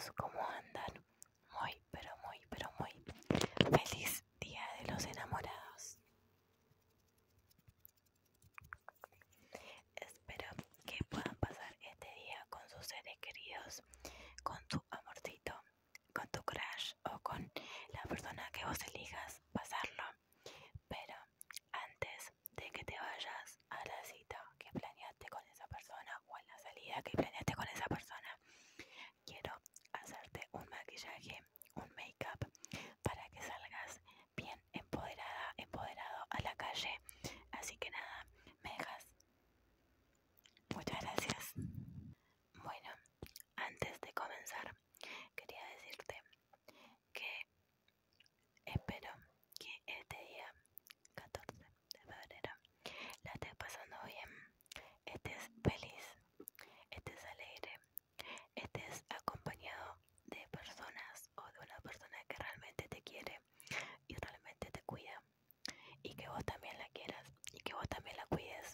chicos, ¿cómo andan? Muy, pero muy feliz Día de los Enamorados. Espero que puedan pasar este día con sus seres queridos, con tu amorcito, con tu crush o con la persona que vos elijas pasarlo. Pero antes de que te vayas a la cita que planeaste con esa persona o a la salida que planeaste con esa persona, quiero hacerte un maquillaje, un make-up para que salgas bien empoderada, empoderado a la calle. Así que nada, me dejas. Muchas gracias. Bueno, antes de comenzar, quería decirte que espero que este día 14 de febrero la estés pasando bien, estés feliz, estés alegre, estés acompañado de personas o de una persona que realmente te quiere y realmente te cuida, y que vos también la quieras y que vos también la cuides.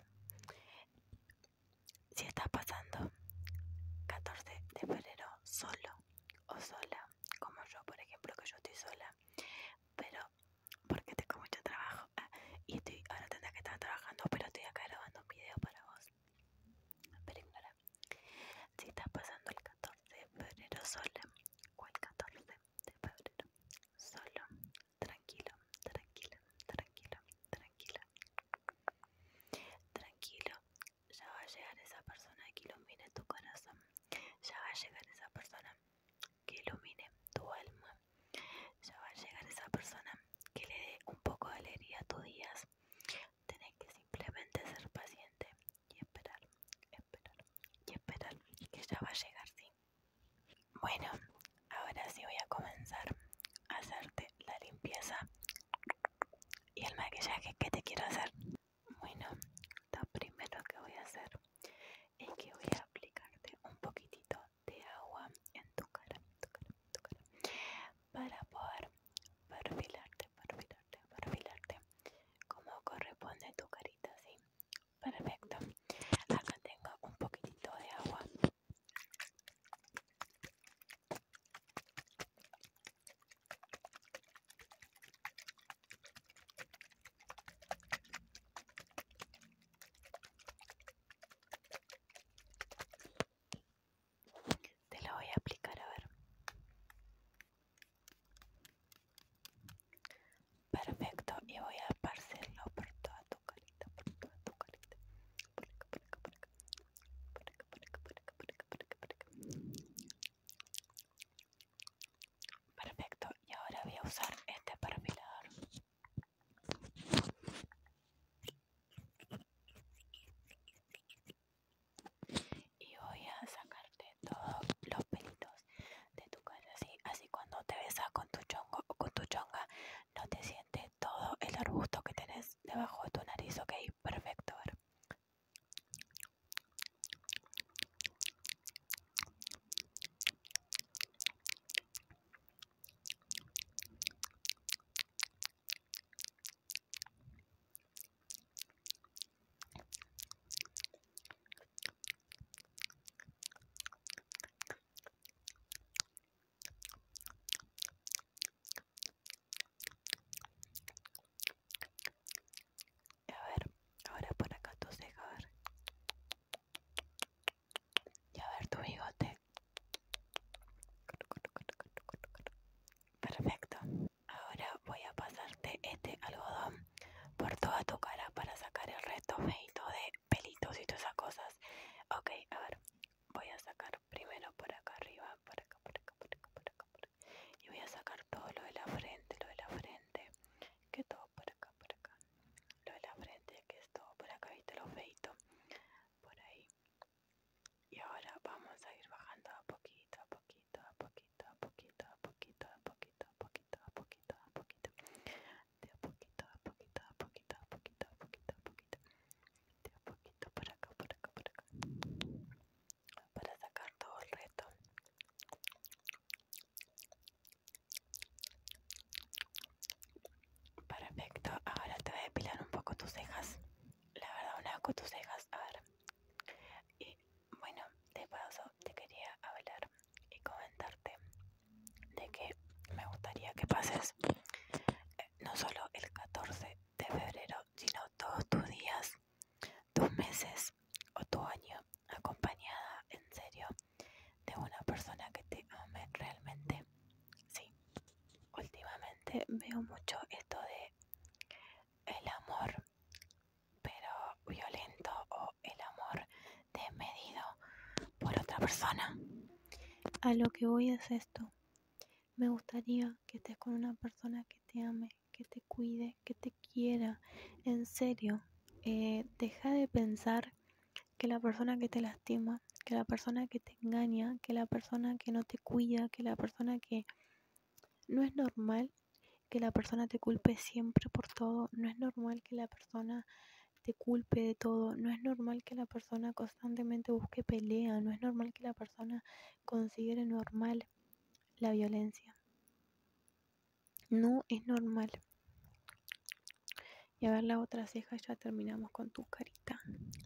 Si estás pasando 14 de febrero solo o sola, como yo por ejemplo, que yo estoy sola, pero porque tengo mucho trabajo y ahora tendré que estar trabajando, pero estoy acá grabando un video para vos, pero ignora. Si estás pasando el 14 de febrero sola o el 14 de febrero solo, tranquilo, tranquila, tranquilo, tranquila, tranquilo. Ya va a llegar esa persona que ilumine tu corazón. Ya va a llegar esa persona que ilumine tu alma. Ya va a llegar esa persona que le dé un poco de alegría a tus días. Tenés que simplemente ser paciente y esperar, esperar y esperar, que ya va a llegar, sí. Bueno, ahora sí voy a comenzar a hacerte la limpieza y el maquillaje que te quiero hacer. Bueno, lo primero que voy a hacer es que voy a aplicarte un poquitito de agua en tu cara, para poder perfilarte como corresponde tu carita, ¿sí? Perfecto. Acá tengo un poquitito de agua. Te lo voy a aplicar, a ver. Perfecto, y voy a esparcirlo por toda tu carita, por toda tu carita. Por acá, por acá, por acá. Por acá, por acá, por acá, por acá, por acá, por acá. Perfecto, y ahora voy a usar este perfilador. Y voy a sacarte todos los pelitos de tu cara, así cuando te besas con tu chongo o con tu chonga, no te sientes todo el arbusto que tenés debajo de tu nariz, ¿ok? Perfecto, a ver. haces no solo el 14 de febrero, sino todos tus días, tus meses o tu año, acompañada en serio de una persona que te ame realmente. Sí, últimamente veo mucho esto de el amor, pero violento, o el amor desmedido por otra persona. A lo que voy es esto. Me gustaría que estés con una persona que te ame, que te cuide, que te quiera. En serio, deja de pensar que la persona que te lastima, que la persona que te engaña, que la persona que no te cuida, que la persona que... No es normal que la persona te culpe siempre por todo. No es normal que la persona te culpe de todo. No es normal que la persona constantemente busque pelea. No es normal que la persona considere normal la violencia. No es normal. Y a ver la otra ceja, ya terminamos con tu carita.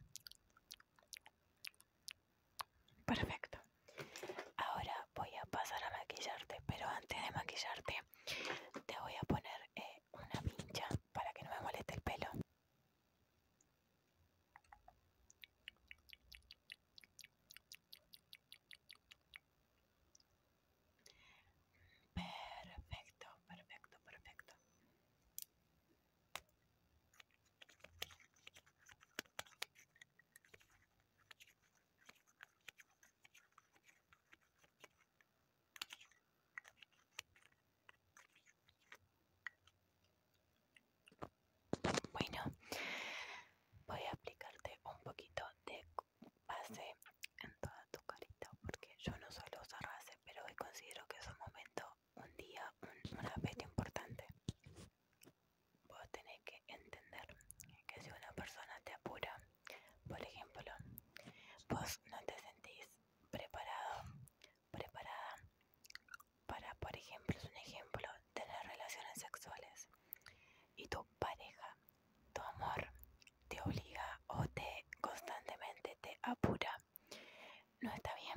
Perfecto. Ahora voy a pasar a maquillarte, pero antes de maquillarte te voy a poner una pincha para que no me moleste el pelo. Perfecto, perfecto, perfecto. Bueno, voy a aplicarte un poquito de base en toda tu carita, porque yo no suelo usar base, pero hoy considero que es un momento, un día, una fecha importante. Vos tenés que entender que si una persona te apura, por ejemplo, vos no te sentís preparado, preparada para, por ejemplo, es un ejemplo, tener relaciones sexuales, y tu pareja, tu amor, te obliga o te constantemente te apura, no está bien.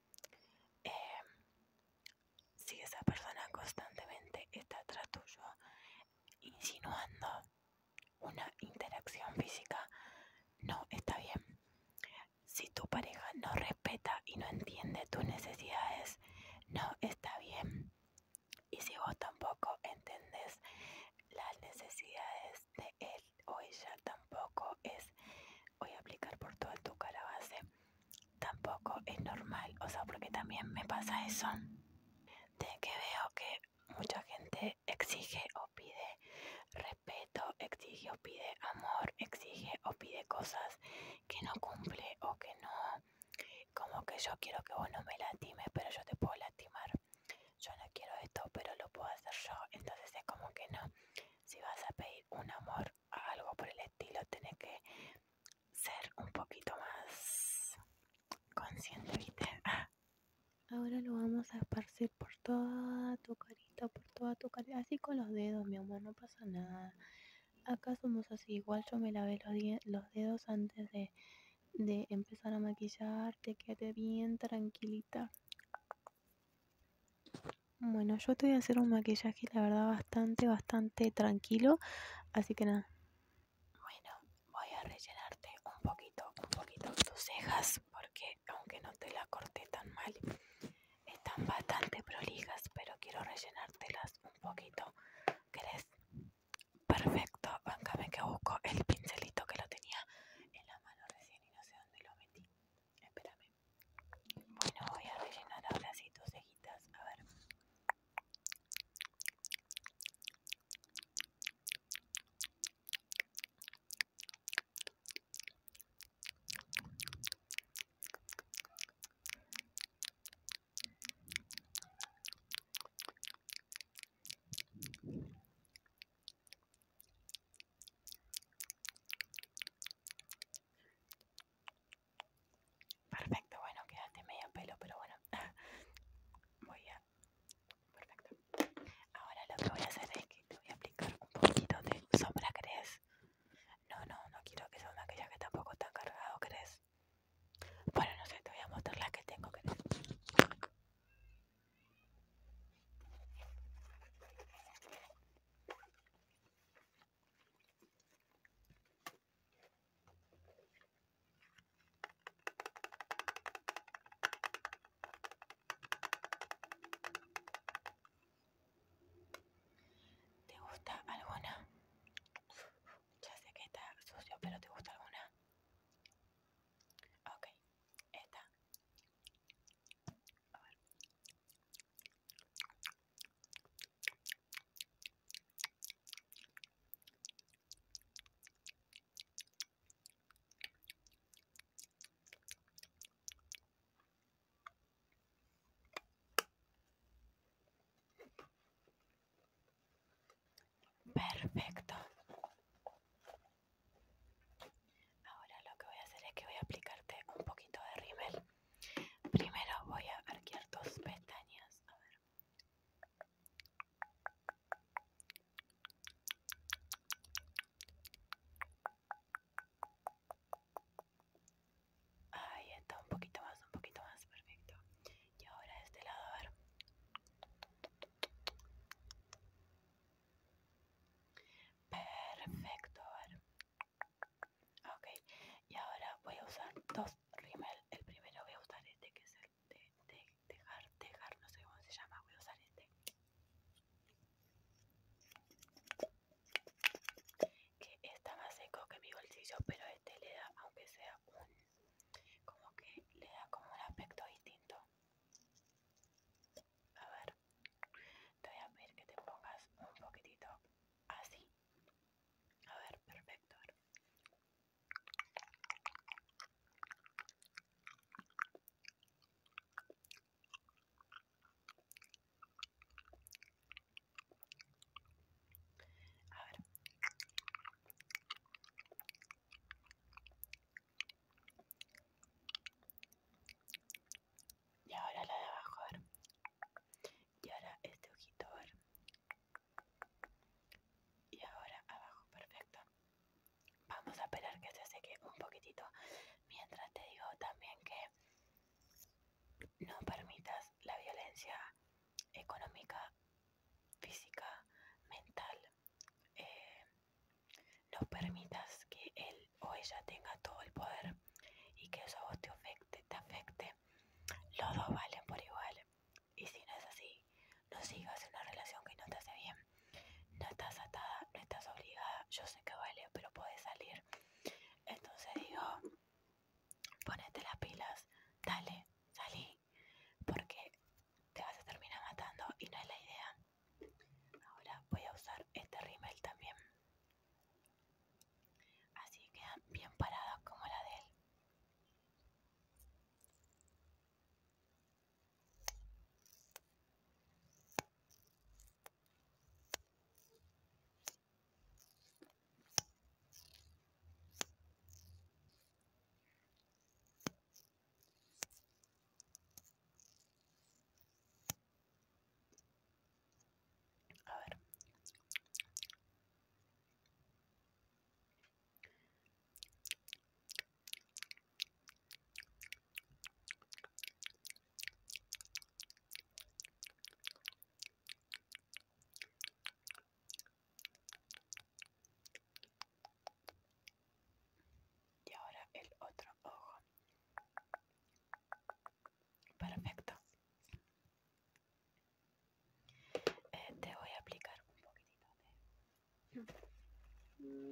Si esa persona constantemente está atrás tuyo, insinuando una interacción física, no está bien. Si tu pareja no respeta y no entiende tus necesidades, no está bien. Y si vos tampoco entendés las necesidades de él o ella, tampoco es, voy a aplicar por toda tu cara base, tampoco es normal. O sea, porque también me pasa eso, de que veo que mucha gente exige o pide respeto, exige o pide amor, exige o pide cosas que no cumple, o que no, como que yo quiero que vos no me lastimes, pero yo te puedo lastimar. Yo no quiero esto, pero lo puedo hacer yo. Entonces es como que no. Si vas a pedir un amor o algo por el estilo, tenés que ser un poquito más consciente, ¿viste? Ahora lo vamos a esparcir por toda tu carita, por toda tu carita, así con los dedos, mi amor, no pasa nada. Acá somos así, igual yo me lavé los dedos antes de empezar a maquillarte, quédate bien tranquilita. Bueno, yo te voy a hacer un maquillaje, la verdad, bastante tranquilo, así que nada. Bueno, voy a rellenarte un poquito tus cejas, porque aunque no te la corté tan mal, están bastante prolijas, pero quiero rellenártelas un poquito. ¿Querés? Perfecto, bancame que busco el pincelito, que lo tenía en la mano recién y no sé dónde lo metí. Espérame. Bueno, voy a rellenar ahora sí tus cejitas, a ver.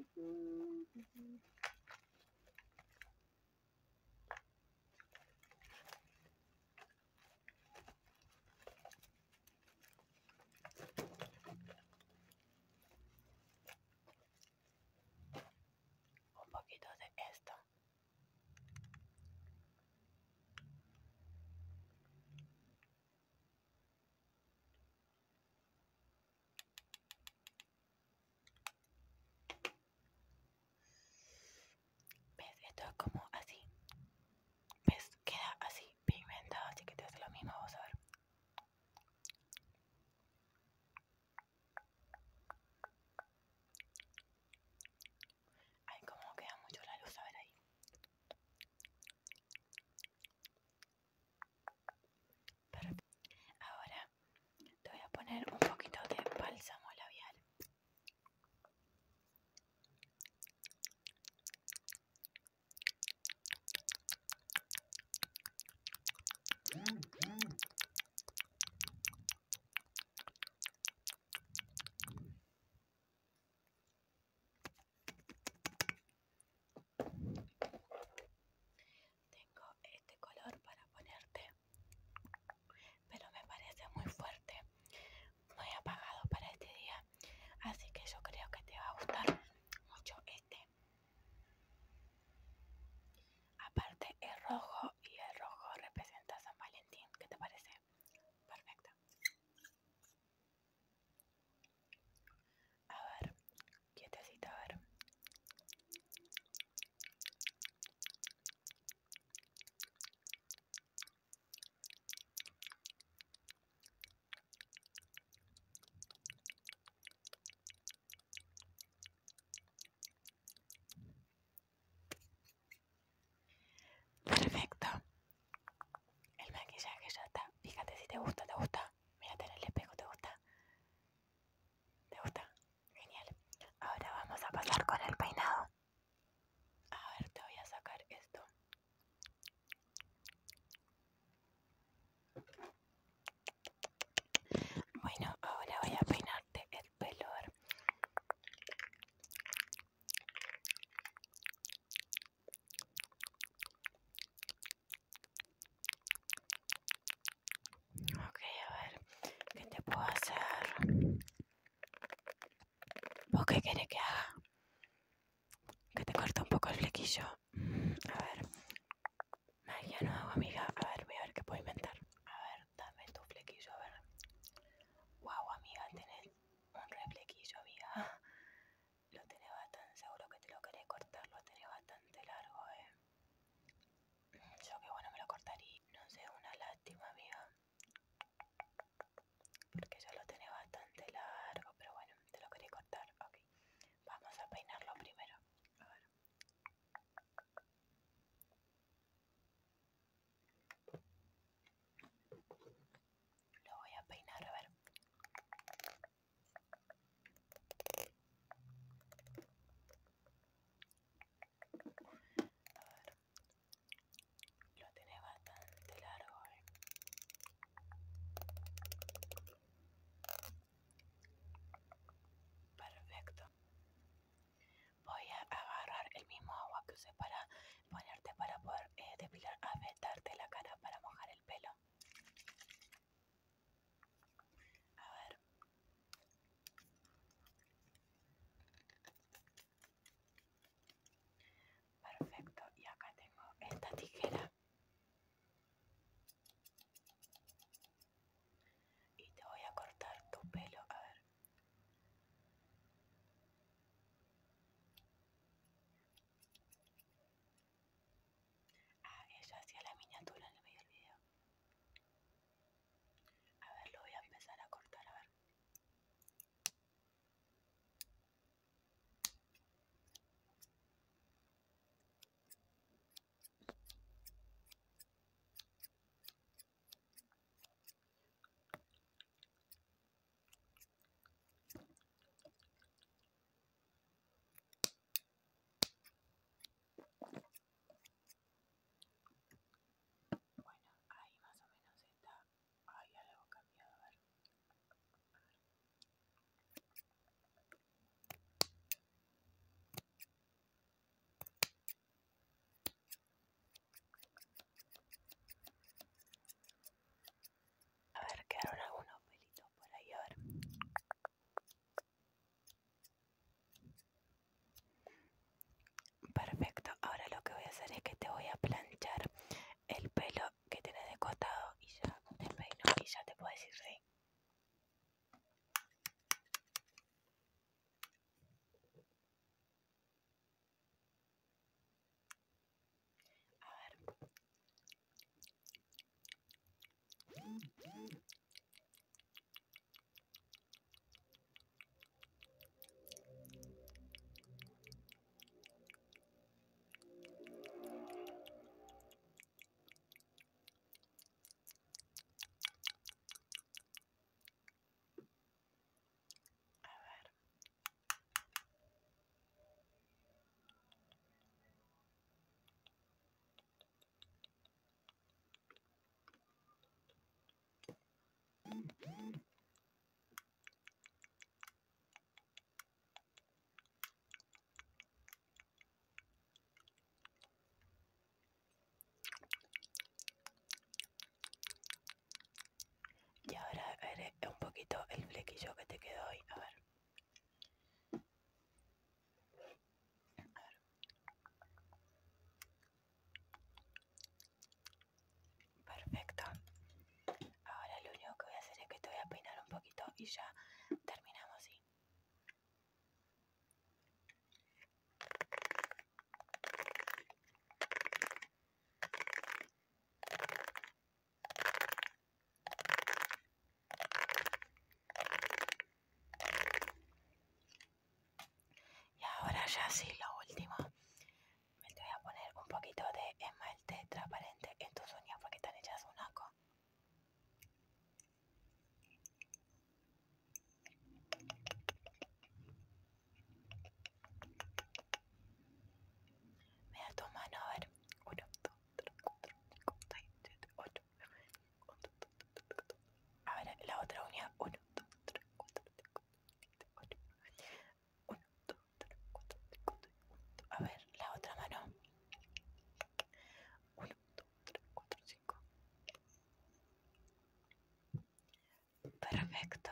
Un poquito de esto. ¿Ves? Esto es como así. ¿Ves? Queda así pigmentado, así que te hace lo mismo, vamos a ver. Ay, como queda mucho la luz, a ver ahí. Perfecto. Ahora te voy a poner un poquito de bálsamo labial. Tengo este color para ponerte, pero me parece muy fuerte, muy apagado para este día, así que yo creo que te va a gustar mucho este. Aparte es rojo y el rojo representa a San Valentín. ¿Qué te parece? Perfecto. A ver, quietecito, a ver. Perfecto. El maquillaje ya está. Fíjate si te gusta, te gusta. Mírate en el espejo, ¿te gusta? ¿Te gusta? Genial. Ahora vamos a pasar con el peinado. A ver, te voy a sacar esto. Bueno, ahora voy a peinarte el pelo. A ver. Ok, a ver, ¿qué te puedo hacer? ¿Vos qué querés que haga? Que te corte un poco el flequillo. A ver. Magia no hago, amiga. A ver, voy a ver qué puedo inventar. A ver, dame tu flequillo, a ver. Wow, amiga, tenés un re flequillo, amiga. Lo tenés bastante, seguro que te lo querés cortar. Lo tenés bastante largo, Yo que bueno me lo cortaría. No sé, una lástima, amiga. Porque ya lo tenés bastante largo, pero bueno, te lo querés cortar. Ok, vamos a peinarlo primero. A ver. brillo que te quedó hoy. A ver. Perfecto. Ahora lo único que voy a hacer es que te voy a peinar un poquito y ya terminamos, ¿sí? Y ahora ya sí, lo último. Me te voy a poner un poquito de esmalte transparente en tus uñas porque están hechas un asco. Mira tu mano, a ver. 1, 2, 3, 4, 5, 6, 7, 8. A ver, la otra uña. 1, 2, 3, 4, 5, 7, 8. 1, 2, 3, 4, 5, 6. A ver, la otra mano. 1, 2, 3, 4, 5. Perfecto.